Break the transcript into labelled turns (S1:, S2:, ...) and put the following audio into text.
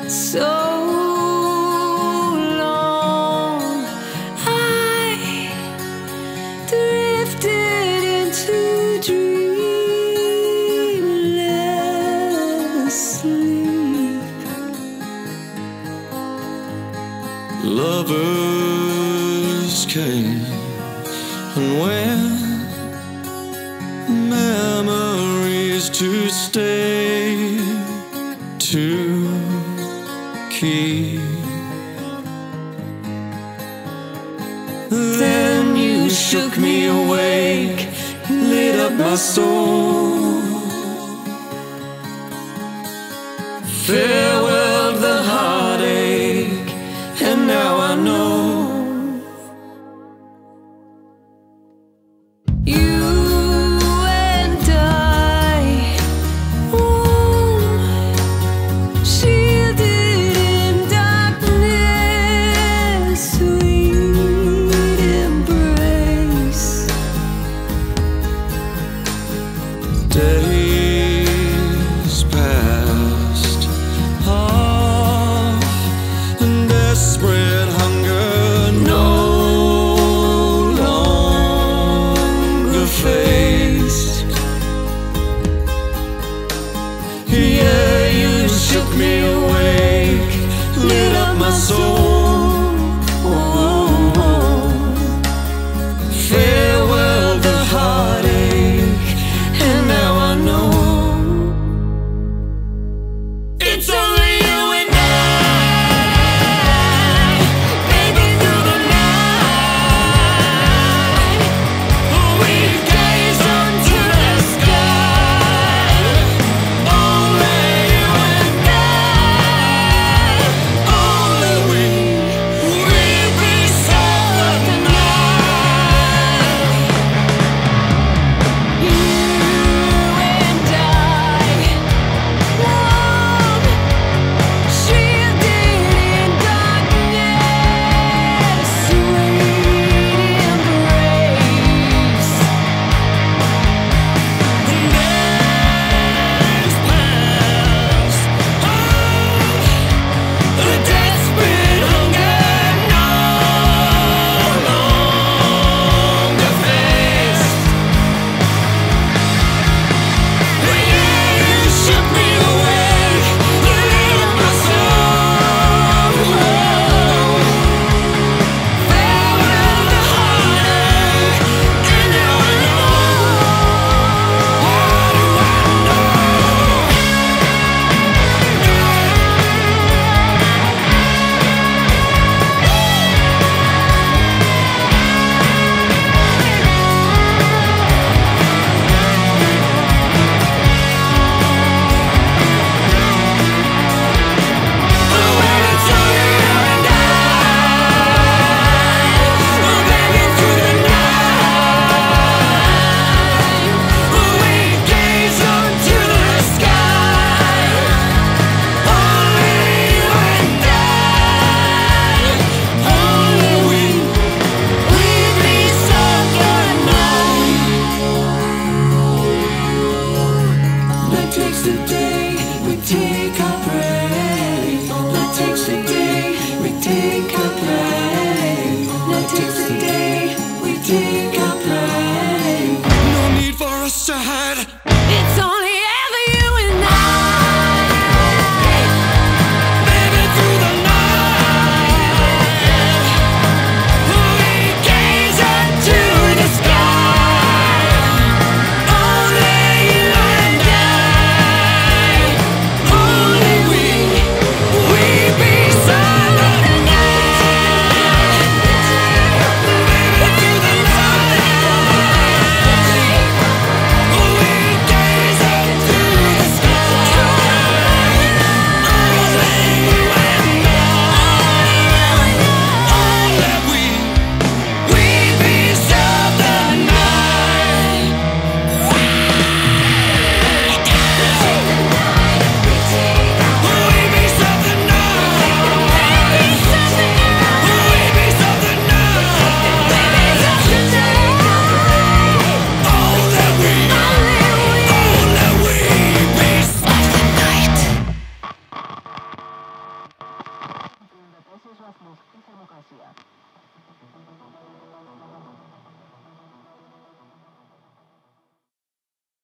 S1: so long. I drifted into dreamless sleep.
S2: Lovers came and went, memories to stay, to keep. Then you shook me awake, lit up my soul. Farewell the heartache, and now I know.
S1: You and I, shielded in darkness, sweet embrace.
S2: Days passed off, and desperate hunger no longer faced. Yeah, you shook me awake, lit up my soul. Farewell the heartache, and now I know. It's only you and I, baby, through the night. We gaze unto the sky. Only you and I, only we be silent tonight.
S1: You and I, shielded in darkness, sweet embrace.
S2: Days pass off, the desperate hunger no longer faced. Yeah, you shook me awake, lit up my soul. Farewell the heartache, and now I know. What do I know? When it's only you and I, oh baby, through the night, we gaze unto the sky. Only you and I, only we be silent night. That takes the day we take our break. That takes the day we take our break. That takes the day we take our break. No need for us to hide.
S1: It's only ever you and I.
S2: Baby, through the night, we gaze unto the sky. Only you and I, only we be silent tonight. Baby, through the night, we
S3: Philadelphia.